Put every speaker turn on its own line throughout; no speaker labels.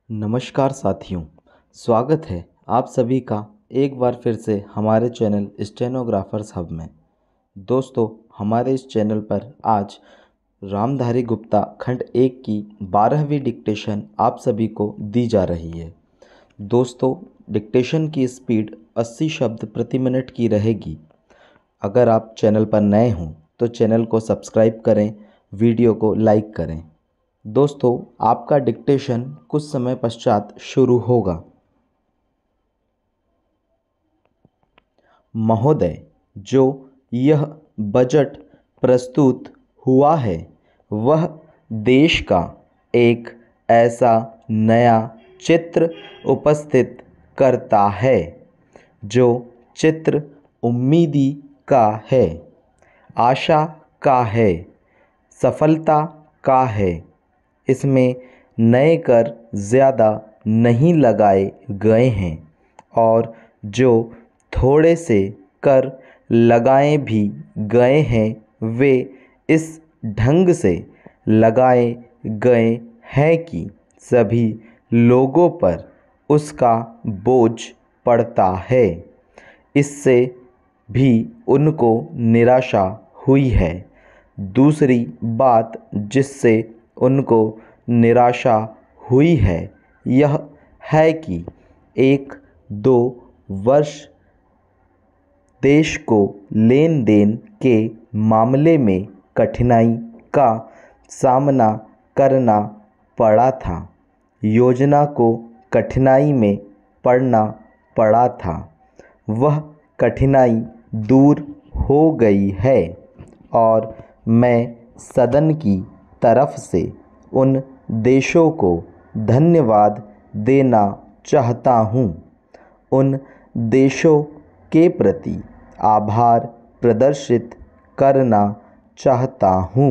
नमस्कार साथियों, स्वागत है आप सभी का एक बार फिर से हमारे चैनल स्टेनोग्राफर्स हब में। दोस्तों, हमारे इस चैनल पर आज रामधारी गुप्ता खंड 1 की 12वीं डिक्टेशन आप सभी को दी जा रही है। दोस्तों, डिक्टेशन की स्पीड 80 शब्द प्रति मिनट की रहेगी। अगर आप चैनल पर नए हों तो चैनल को सब्सक्राइब करें, वीडियो को लाइक करें। दोस्तों, आपका डिक्टेशन कुछ समय पश्चात शुरू होगा। महोदय, जो यह बजट प्रस्तुत हुआ है वह देश का एक ऐसा नया चित्र उपस्थित करता है जो चित्र उम्मीदी का है, आशा का है, सफलता का है। इसमें नए कर ज़्यादा नहीं लगाए गए हैं और जो थोड़े से कर लगाए भी गए हैं वे इस ढंग से लगाए गए हैं कि सभी लोगों पर उसका बोझ पड़ता है। इससे भी उनको निराशा हुई है। दूसरी बात जिससे उनको निराशा हुई है यह है कि 1-2 वर्ष देश को लेन देन के मामले में कठिनाई का सामना करना पड़ा था। योजना को कठिनाई में पड़ना पड़ा था, वह कठिनाई दूर हो गई है और मैं सदन की तरफ से उन देशों को धन्यवाद देना चाहता हूँ। उन देशों के प्रति आभार प्रदर्शित करना चाहता हूँ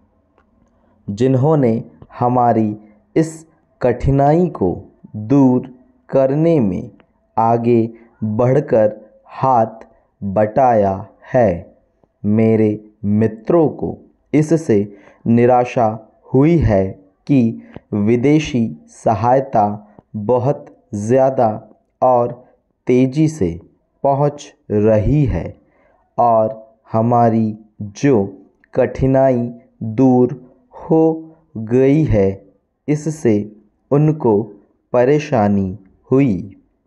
जिन्होंने हमारी इस कठिनाई को दूर करने में आगे बढ़कर हाथ बटाया है। मेरे मित्रों को इससे निराशा हुई है कि विदेशी सहायता बहुत ज़्यादा और तेज़ी से पहुंच रही है और हमारी जो कठिनाई दूर हो गई है इससे उनको परेशानी हुई।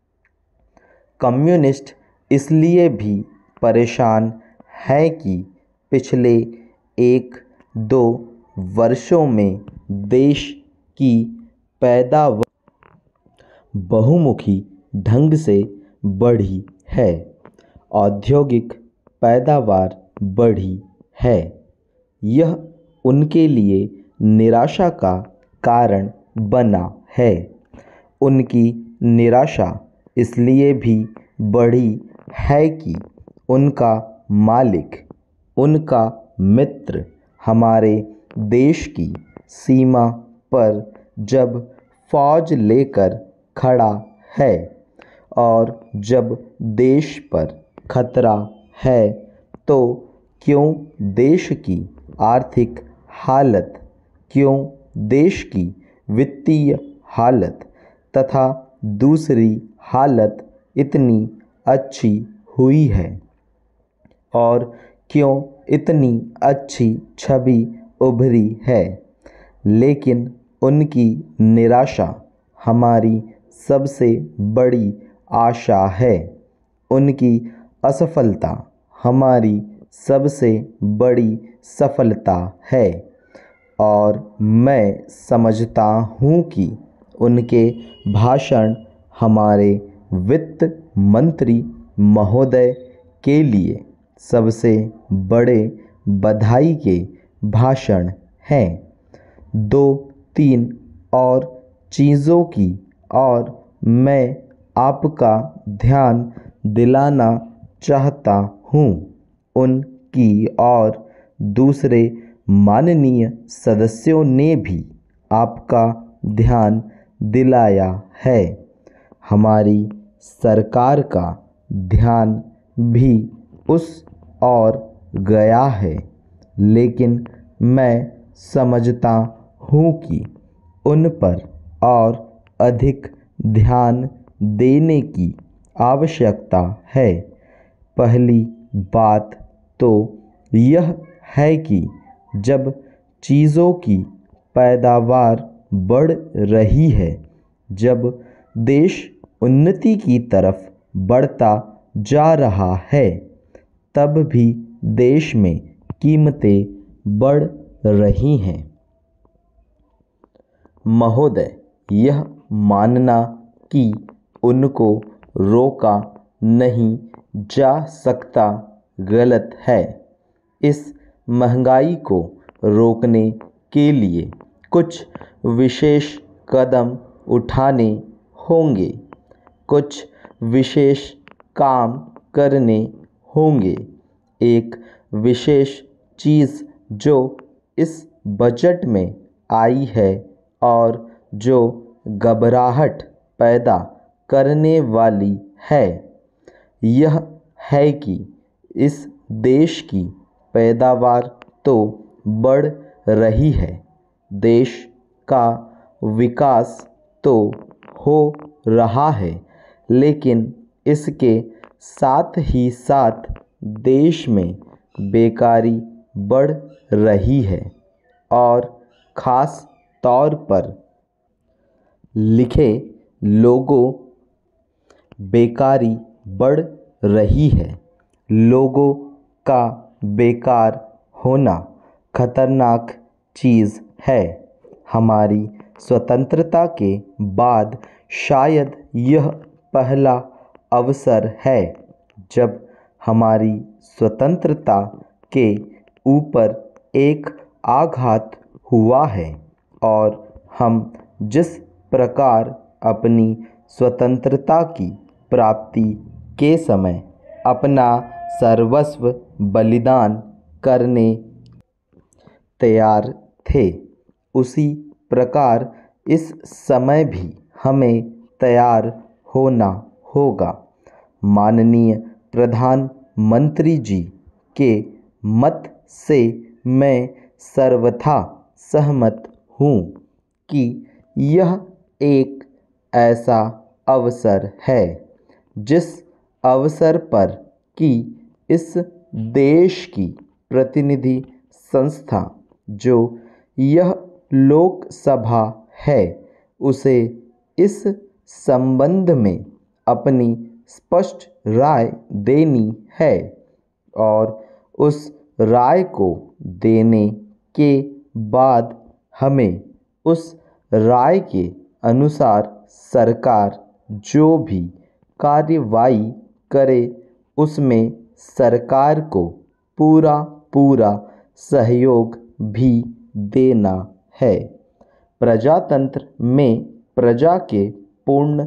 कम्युनिस्ट इसलिए भी परेशान है कि पिछले 1-2 वर्षों में देश की पैदावार बहुमुखी ढंग से बढ़ी है, औद्योगिक पैदावार बढ़ी है। यह उनके लिए निराशा का कारण बना है। उनकी निराशा इसलिए भी बढ़ी है कि उनका मालिक, उनका मित्र हमारे देश की सीमा पर जब फौज लेकर खड़ा है और जब देश पर खतरा है तो क्यों देश की आर्थिक हालत, क्यों देश की वित्तीय हालत तथा दूसरी हालत इतनी अच्छी हुई है और क्यों इतनी अच्छी छवि उभरी है। लेकिन उनकी निराशा हमारी सबसे बड़ी आशा है। उनकी असफलता हमारी सबसे बड़ी सफलता है और मैं समझता हूँ कि उनके भाषण हमारे वित्त मंत्री महोदय के लिए सबसे बड़े बधाई के भाषण हैं। 2-3 और चीज़ों की और मैं आपका ध्यान दिलाना चाहता हूँ। उनकी और दूसरे माननीय सदस्यों ने भी आपका ध्यान दिलाया है। हमारी सरकार का ध्यान भी उस और गया है, लेकिन मैं समझता हूँ कि उन पर और अधिक ध्यान देने की आवश्यकता है। पहली बात तो यह है कि जब चीज़ों की पैदावार बढ़ रही है, जब देश उन्नति की तरफ बढ़ता जा रहा है, तब भी देश में कीमतें बढ़ रही हैं। महोदय, यह मानना कि उनको रोका नहीं जा सकता गलत है। इस महंगाई को रोकने के लिए कुछ विशेष कदम उठाने होंगे, कुछ विशेष काम करने होंगे। एक विशेष चीज़ जो इस बजट में आई है और जो घबराहट पैदा करने वाली है, यह है कि इस देश की पैदावार तो बढ़ रही है, देश का विकास तो हो रहा है, लेकिन इसके साथ ही साथ देश में बेकारी बढ़ रही है और ख़ास तौर पर लिखे लोगों बेकारी बढ़ रही है। लोगों का बेकार होना खतरनाक चीज़ है। हमारी स्वतंत्रता के बाद शायद यह पहला अवसर है जब हमारी स्वतंत्रता के ऊपर एक आघात हुआ है और हम जिस प्रकार अपनी स्वतंत्रता की प्राप्ति के समय अपना सर्वस्व बलिदान करने तैयार थे, उसी प्रकार इस समय भी हमें तैयार होना होगा। माननीय प्रधानमंत्री जी के मत से मैं सर्वथा सहमत हूँ कि यह एक ऐसा अवसर है जिस अवसर पर कि इस देश की प्रतिनिधि संस्था जो यह लोकसभा है, उसे इस संबंध में अपनी स्पष्ट राय देनी है और उस राय को देने के बाद हमें उस राय के अनुसार सरकार जो भी कार्रवाई करे उसमें सरकार को पूरा सहयोग भी देना है। प्रजातंत्र में प्रजा के पूर्ण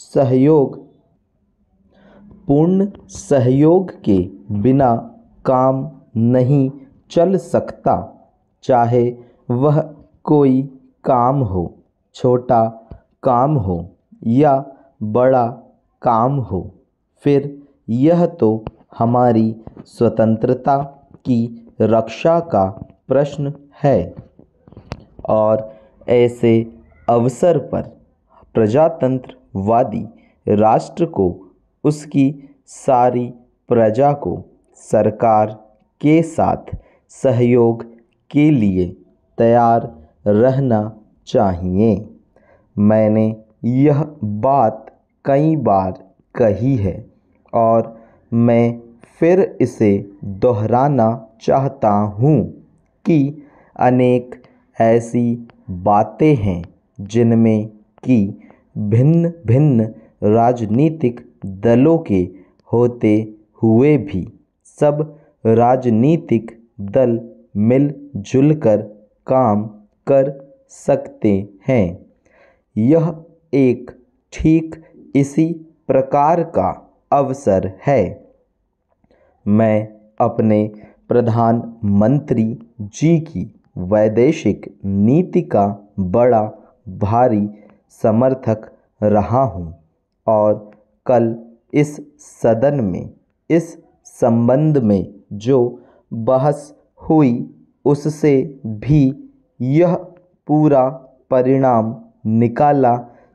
सहयोग के बिना काम नहीं चल सकता, चाहे वह कोई काम हो, छोटा काम हो या बड़ा काम हो। फिर यह तो हमारी स्वतंत्रता की रक्षा का प्रश्न है और ऐसे अवसर पर प्रजातंत्रवादी राष्ट्र को उसकी सारी प्रजा को सरकार के साथ सहयोग के लिए तैयार रहना चाहिए। मैंने यह बात कई बार कही है और मैं फिर इसे दोहराना चाहता हूँ कि अनेक ऐसी बातें हैं जिनमें कि भिन्न भिन्न राजनीतिक दलों के होते हुए भी सब राजनीतिक दल मिलजुल कर काम कर सकते हैं। यह एक ठीक इसी प्रकार का अवसर है। मैं अपने प्रधानमंत्री जी की वैदेशिक नीति का बड़ा भारी समर्थक रहा हूँ और कल इस सदन में इस संबंध में जो बहस हुई उससे भी यह पूरा परिणाम निकाला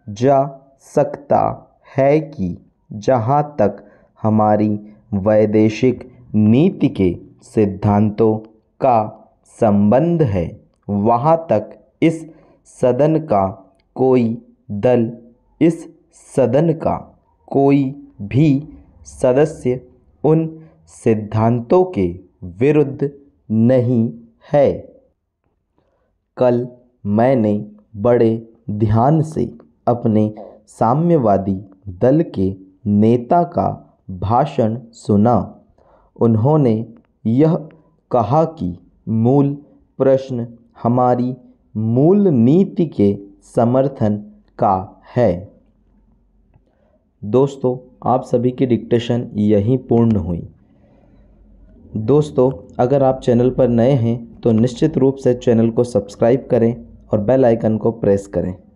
जा सकता है कि जहाँ तक हमारी वैदेशिक नीति के सिद्धांतों का संबंध है, वहाँ तक इस सदन का कोई दल, इस सदन का कोई भी सदस्य उन सिद्धांतों के विरुद्ध नहीं है। कल मैंने बड़े ध्यान से अपने साम्यवादी दल के नेता का भाषण सुना। उन्होंने यह कहा कि मूल प्रश्न हमारी मूल नीति के समर्थन का है। दोस्तों, आप सभी की डिक्टेशन यहीं पूर्ण हुई। दोस्तों, अगर आप चैनल पर नए हैं तो निश्चित रूप से चैनल को सब्सक्राइब करें और बेल आइकन को प्रेस करें।